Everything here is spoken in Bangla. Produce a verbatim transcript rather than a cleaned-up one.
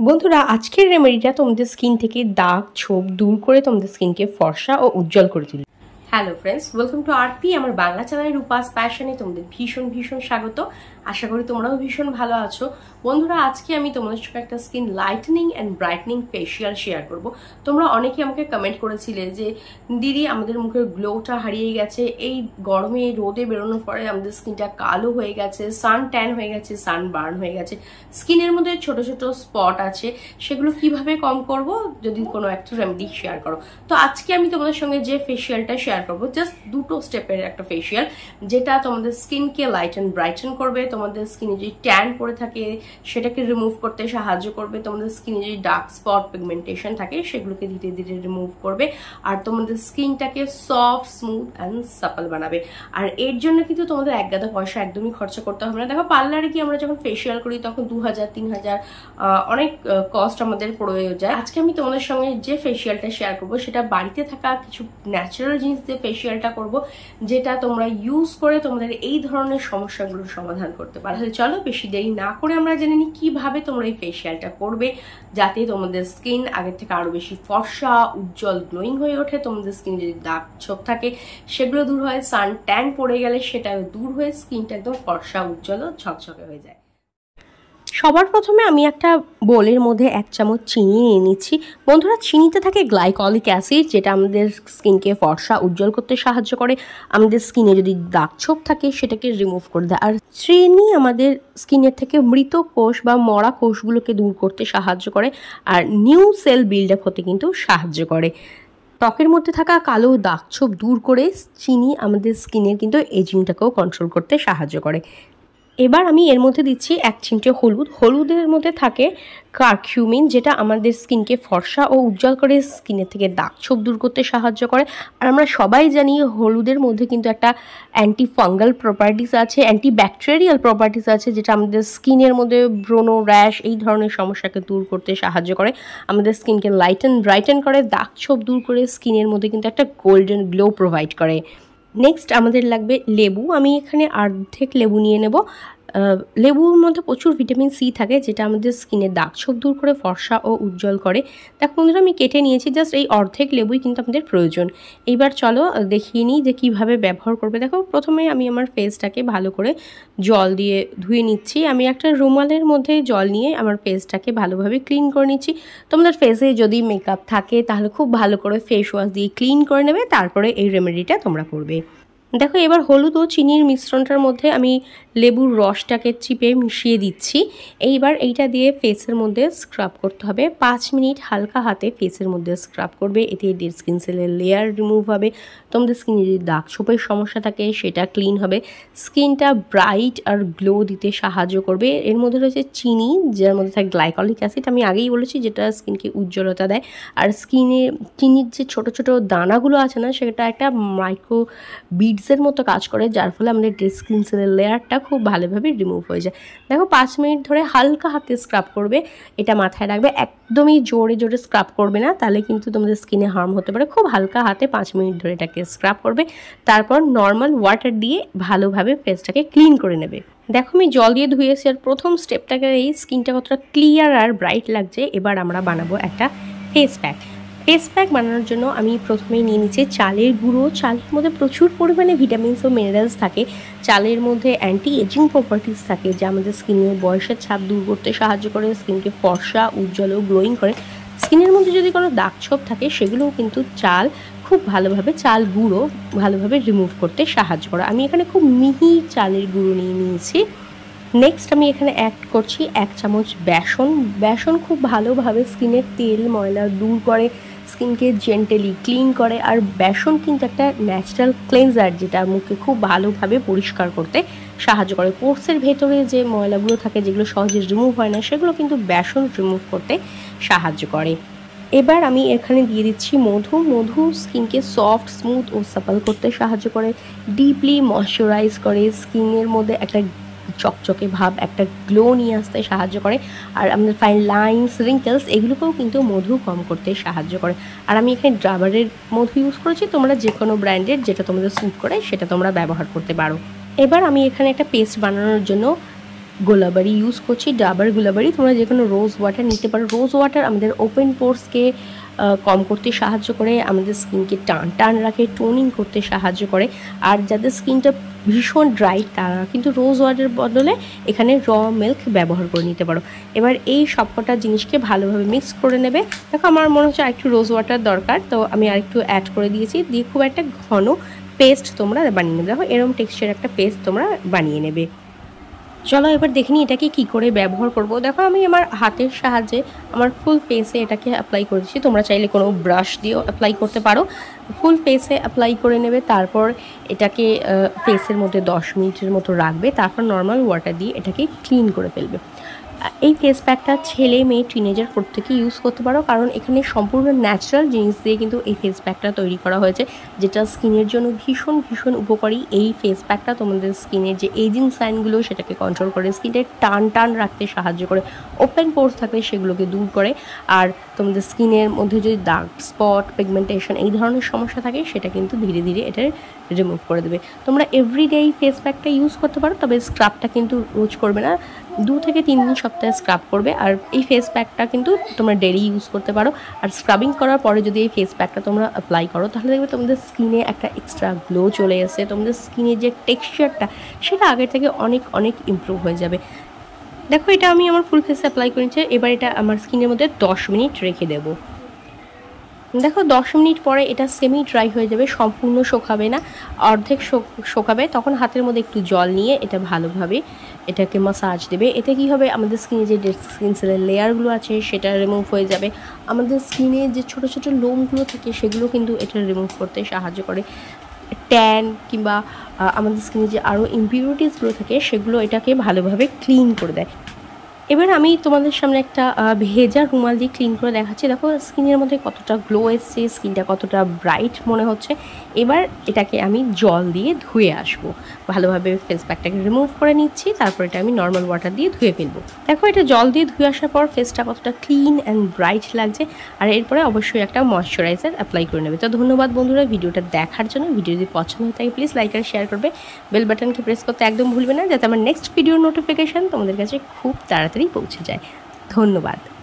বন্ধুরা আজকের রেমেডিটা তোমাদের স্কিন থেকে দাগ ছোপ দূর করে তোমাদের স্কিনকে ফর্সা ও উজ্জ্বল করে তুলবে। Hello friends, welcome to RP, আমার বাংলা চ্যানেলের রূপাস প্যাশনে তোমাদের ভীষণ ভীষণ স্বাগত। আশা করি তোমরাও ভীষণ ভালো আছো। বন্ধুরা আজকে আমি তোমাদের সঙ্গে একটা skin lightening and brightening facial share করব। তোমরা অনেকে আমাকে কমেন্ট করেছিলে যে দিদি আমাদের মুখের গ্লোটা হারিয়ে গেছে, এই গরমে রোদে বেরোনোর পরে আমাদের স্কিনটা কালো হয়ে গেছে, সান ট্যান হয়ে গেছে, সান বার্ন হয়ে গেছে, স্কিনের মধ্যে ছোট ছোট স্পট আছে, সেগুলো কিভাবে কম করব যদি কোনো একটা রেমেডি শেয়ার করো। তো আজকে আমি তোমাদের সঙ্গে যে ফেশিয়ালটা শেয়ার করবো জাস্ট দুটো স্টেপের একটা ফেশিয়াল, যেটা তোমাদের স্কিনকে লাইট অ্যান্ড ব্রাইটেন করবে, তোমাদের স্কিনে যদি ট্যান পড়ে থাকে সেটাকে রিমুভ করতে সাহায্য করবে, তোমাদের স্কিনে যদি ডার্ক স্পট পিগমেন্টেশন থাকে সেগুলোকে ধীরে ধীরে রিমুভ করবে, আর তোমাদের স্কিনটাকে সফট স্মুথ অ্যান্ড সাপল বানাবে। আর এর জন্য কিন্তু তোমাদের এক গাদা পয়সা একদমই খরচা করতে হবে না। দেখো পার্লারে কি আমরা যখন ফেশিয়াল করি তখন দু হাজার তিন হাজার অনেক কস্ট আমাদের পড়ে যায়। আজকে আমি তোমাদের সঙ্গে যে ফেশিয়ালটা শেয়ার করবো সেটা বাড়িতে থাকা কিছু ন্যাচারাল জিনিস দিয়ে ফেশিয়ালটা করব, যেটা তোমরা ইউজ করে তোমাদের এই ধরনের সমস্যাগুলোর সমাধান করতে পারো। তাহলে চলো বেশি দেরি না করে আমরা জেনে নিই কিভাবে তোমরা এই ফেশিয়ালটা করবে যাতে তোমাদের স্কিন আগের থেকে আরো বেশি ফর্সা উজ্জ্বল গ্লোয়িং হয়ে ওঠে, তোমাদের স্কিন যদি দাগ ছোপ থাকে সেগুলো দূর হয়, সান ট্যান পড়ে গেলে সেটাও দূর হয়ে স্কিনটা একদম ফর্সা উজ্জ্বল ও ঝকঝকে হয়ে যায়। সবার প্রথমে আমি একটা বোলের মধ্যে এক চামচ চিনি নিয়ে নিচ্ছি। বন্ধুরা চিনিতে থাকে গ্লাইকলিক অ্যাসিড, যেটা আমাদের স্কিনকে ফর্সা উজ্জ্বল করতে সাহায্য করে, আমাদের স্কিনে যদি দাগ ছোপ থাকে সেটাকে রিমুভ করে দেয়। আর চিনি আমাদের স্কিনের থেকে মৃত কোষ বা মরা কোষগুলোকে দূর করতে সাহায্য করে, আর নিউ সেল বিল্ড আপ হতে কিন্তু সাহায্য করে। ত্বকের মধ্যে থাকা কালো দাগ ছোপ দূর করে চিনি আমাদের স্কিনের কিন্তু এজিংটাকেও কন্ট্রোল করতে সাহায্য করে। এবার আমি এর মধ্যে দিচ্ছি এক চিমটে হলুদ। হলুদের মধ্যে থাকে কারকিউমিন, যেটা আমাদের স্কিনকে ফর্সা ও উজ্জ্বল করে, স্কিনের থেকে দাগ ছোপ দূর করতে সাহায্য করে। আর আমরা সবাই জানি হলুদের মধ্যে কিন্তু একটা অ্যান্টি ফাঙ্গাল প্রপার্টিস আছে, অ্যান্টি ব্যাকটেরিয়াল প্রপার্টিস আছে, যেটা আমাদের স্কিনের মধ্যে ব্রণ, র্যাশ এই ধরনের সমস্যাকে দূর করতে সাহায্য করে, আমাদের স্কিনকে লাইটেন ব্রাইটেন করে, দাগ ছোপ দূর করে স্কিনের মধ্যে কিন্তু একটা গোল্ডেন গ্লো প্রোভাইড করে। নেক্সট আমাদের লাগবে লেবু। আমি এখানে অর্ধেক লেবু নিয়ে নেব। লেবুর মধ্যে প্রচুর ভিটামিন সি থাকে, যেটা আমাদের স্কিনের দাগ ছোপ দূর করে ফর্সা ও উজ্জ্বল করে। দেখো বন্ধুরা আমি কেটে নিয়েছি, জাস্ট এই অর্ধেক লেবুই কিন্তু আমাদের প্রয়োজন। এইবার চলো দেখিয়ে নিই যে কীভাবে ব্যবহার করবে। দেখো প্রথমে আমি আমার ফেসটাকে ভালো করে জল দিয়ে ধুয়ে নিচ্ছি। আমি একটা রুমালের মধ্যে জল নিয়ে আমার ফেসটাকে ভালোভাবে ক্লিন করে নিচ্ছি। তোমাদের ফেসে যদি মেকআপ থাকে তাহলে খুব ভালো করে ফেস ওয়াশ দিয়ে ক্লিন করে নেবে, তারপরে এই রেমেডিটা তোমরা করবে। দেখো এবার হলুদ ও চিনির মিশ্রণটার মধ্যে আমি লেবুর রসটাকে চিপে মিশিয়ে দিচ্ছি। এইবার এইটা দিয়ে ফেসের মধ্যে স্ক্রাব করতে হবে। পাঁচ মিনিট হালকা হাতে ফেসের মধ্যে স্ক্রাব করবে, এতে ডেড স্কিন সেলের লেয়ার রিমুভ হবে, তোমাদের স্কিনে যদি দাগ ছোপের সমস্যা থাকে সেটা ক্লিন হবে, স্কিনটা ব্রাইট আর গ্লো দিতে সাহায্য করবে। এর মধ্যে রয়েছে চিনি, যার মধ্যে থাকে গ্লাইকলিক অ্যাসিড, আমি আগেই বলেছি, যেটা স্কিনকে উজ্জ্বলতা দেয়। আর স্কিনে চিনির যে ছোট ছোট দানাগুলো আছে না, সেটা একটা মাইক্রো বিডসের মতো কাজ করে, যার ফলে আমাদের ডেড স্কিন সেলের লেয়ারটা খুব ভালোভাবে রিমুভ হয়ে যায়। দেখো পাঁচ মিনিট ধরে হালকা হাতে স্ক্রাব করবে, এটা মাথায় রাখবে, একদমই জোরে জোরে স্ক্রাব করবে না, তাহলে কিন্তু তোমাদের স্কিনে হার্ম হতে পারে। খুব হালকা হাতে পাঁচ মিনিট ধরে এটাকে স্ক্রাব করবে, তারপর নর্মাল ওয়াটার দিয়ে ভালোভাবে ফেসটাকে ক্লিন করে নেবে। দেখো আমি জল দিয়ে ধুয়েছি, আর প্রথম স্টেপটাকে এই স্কিনটা কতটা ক্লিয়ার আর ব্রাইট লাগছে। এবার আমরা বানাবো একটা ফেস প্যাক। ফেস প্যাক বানানোর জন্য আমি প্রথমেই নিয়ে নিচ্ছি চালের গুঁড়ো। চালের মধ্যে প্রচুর পরিমাণে ভিটামিনস ও মিনারেলস থাকে, চালের মধ্যে অ্যান্টি এজিং প্রপার্টিস থাকে, যা আমাদের স্কিনের বয়সের ছাপ দূর করতে সাহায্য করে, স্কিনকে ফর্সা উজ্জ্বল ও গ্লোয়িং করে। স্কিনের মধ্যে যদি কোনো দাগ ছোপ থাকে সেগুলোও কিন্তু চাল খুব ভালোভাবে, চাল গুঁড়ো ভালোভাবে রিমুভ করতে সাহায্য করে। আমি এখানে খুব মিহি চালের গুঁড়ো নিয়ে নিয়েছি। নেক্সট আমি এখানে অ্যাড করছি এক চামচ বেসন। বেসন খুব ভালোভাবে স্কিনের তেল ময়লা দূর করে, স্কিনকে জেন্টালি ক্লিন করে, আর বেসন কিন্তু একটা ন্যাচারাল ক্লেনজার, যেটা মুখে খুব ভালোভাবে পরিষ্কার করতে সাহায্য করে। পোর্সের ভেতরে যে ময়লাগুলো থাকে, যেগুলো সহজে রিমুভ হয় না, সেগুলো কিন্তু বেসন রিমুভ করতে সাহায্য করে। এবার আমি এখানে দিয়ে দিচ্ছি মধু। মধু স্কিনকে সফট স্মুথ ও সাপল করতে সাহায্য করে, ডিপলি ময়শ্চারাইজ করে, স্কিনের মধ্যে একটা চকচকে ভাব, একটা গ্লো নিয়ে আসতে সাহায্য করে, আর আমাদের ফাইন লাইনস রিঙ্কেলস এগুলোকেও কিন্তু মধু কম করতে সাহায্য করে। আর আমি এখানে ডাবরের মধু ইউজ করেছি, তোমরা যে কোনো ব্র্যান্ডের যেটা তোমাদের স্যুট করে সেটা তোমরা ব্যবহার করতে পারো। এবার আমি এখানে একটা পেস্ট বানানোর জন্য গোলাবারি ইউজ করছি, ডাবার গোলাবারি। তোমরা যে কোনো রোজ ওয়াটার নিতে পারো। রোজ ওয়াটার আমাদের ওপেন পোর্সকে কম করতে সাহায্য করে, আমাদের স্কিনকে টান টান রাখে, টোনিং করতে সাহায্য করে। আর যাদের স্কিনটা ভীষণ ড্রাই তারা কিন্তু রোজ ওয়াটার বদলে এখানে র মিল্ক ব্যবহার করে নিতে পারো। এবার এই সবকটা জিনিসকে ভালোভাবে মিক্স করে নেবে। দেখো আমার মনে হচ্ছে আরেকটু রোজ ওয়াটার দরকার, তো আমি আরেকটু অ্যাড করে দিয়েছি। দিয়ে খুব একটা ঘন পেস্ট তোমরা বানিয়ে নেবে। দেখো এরকম টেক্সচার একটা পেস্ট তোমরা বানিয়ে নেবে। চলো এবার দেখে নিই এটাকে কী করে ব্যবহার করব। দেখো আমি আমার হাতের সাহায্যে আমার ফুল ফেসে এটাকে অ্যাপ্লাই করে দিচ্ছি। তোমরা চাইলে কোনো ব্রাশ দিয়েও অ্যাপ্লাই করতে পারো। ফুল ফেসে অ্যাপ্লাই করে নেবে, তারপর এটাকে ফেসের মধ্যে দশ মিনিটের মতো রাখবে, তারপর নর্মাল ওয়াটার দিয়ে এটাকে ক্লিন করে ফেলবে। এই ফেস প্যাকটা ছেলে মেয়ে টিনেজার প্রত্যেকেই ইউজ করতে পারো, কারণ এখানে সম্পূর্ণ ন্যাচারাল জিনিস দিয়ে কিন্তু এই ফেস প্যাকটা তৈরি করা হয়েছে, যেটা স্কিনের জন্য ভীষণ ভীষণ উপকারী। এই ফেস প্যাকটা তোমাদের স্কিনের যে এজিং সাইনগুলো সেটাকে কন্ট্রোল করে, স্কিনটা টান টান রাখতে সাহায্য করে, ওপেন পোর্স থাকলে সেগুলোকে দূর করে। আর তোমাদের স্কিনের মধ্যে যদি দাগ স্পট, পিগমেন্টেশন এই ধরনের সমস্যা থাকে সেটা কিন্তু ধীরে ধীরে এটা রিমুভ করে দেবে। তোমরা এভরিডে এই ফেস প্যাকটা ইউজ করতে পারো, তবে স্ক্রাবটা কিন্তু রোজ করবে না, দু থেকে তিন দিন সপ্তাহে স্ক্রাব করবে। আর এই ফেস প্যাকটা কিন্তু তোমরা ডেলি ইউজ করতে পারো। আর স্ক্রাবিং করার পরে যদি এই ফেস প্যাকটা তোমরা অ্যাপ্লাই করো তাহলে দেখবে তোমাদের স্কিনে একটা এক্সট্রা গ্লো চলে আসে, তোমাদের স্কিনের যে টেক্সচারটা সেটা আগের থেকে অনেক অনেক ইমপ্রুভ হয়ে যাবে। দেখো এটা আমি আমার ফুল ফেসে অ্যাপ্লাই করেছি। এবার এটা আমার স্কিনের মধ্যে দশ মিনিট রেখে দেবো। দেখো দশ মিনিট পরে এটা সেমি ড্রাই হয়ে যাবে, সম্পূর্ণ শুকাবে না, অর্ধেক শুকাবে। তখন হাতের মধ্যে একটু জল নিয়ে এটা ভালোভাবে এটাকে মাসাজ দেবে। এতে কি হবে, আমাদের স্কিনে যে ডেড স্কিন সেলের লেয়ারগুলো আছে সেটা রিমুভ হয়ে যাবে। আমাদের স্কিনে যে ছোট ছোট লোমগুলো থাকে সেগুলো কিন্তু এটা রিমুভ করতে সাহায্য করে। ট্যান কিংবা আমাদের স্কিনে যে আরও ইমপিউরিটিসগুলো থাকে সেগুলো এটাকে ভালোভাবে ক্লিন করে দেয়। এবার আমি তোমাদের সামনে একটা ভেজা রুমাল দিয়ে ক্লিন করে দেখাচ্ছি। দেখো স্কিনের মধ্যে কতটা গ্লো এসছে, স্কিনটা কতটা ব্রাইট মনে হচ্ছে। এবার এটাকে আমি জল দিয়ে ধুয়ে আসবো, ভালোভাবে ফেস প্যাকটাকে রিমুভ করে নিচ্ছি, তারপর এটা আমি নর্মাল ওয়াটার দিয়ে ধুয়ে ফেলবো। দেখো এটা জল দিয়ে ধুয়ে আসার পর ফেসটা কতটা ক্লিন অ্যান্ড ব্রাইট লাগছে। আর এরপরে অবশ্যই একটা ময়শ্চারাইজার অ্যাপ্লাই করে নেবে। তো ধন্যবাদ বন্ধুরা ভিডিওটা দেখার জন্য। ভিডিও যদি পছন্দ হয়ে থাকে প্লিজ লাইক আর শেয়ার করবে, বেল বাটনকে প্রেস করতে একদম ভুলবে না, যাতে আমার নেক্সট ভিডিওর নোটিফিকেশান তোমাদের কাছে খুব তাড়াতাড়ি পৌঁছে যায়। ধন্যবাদ।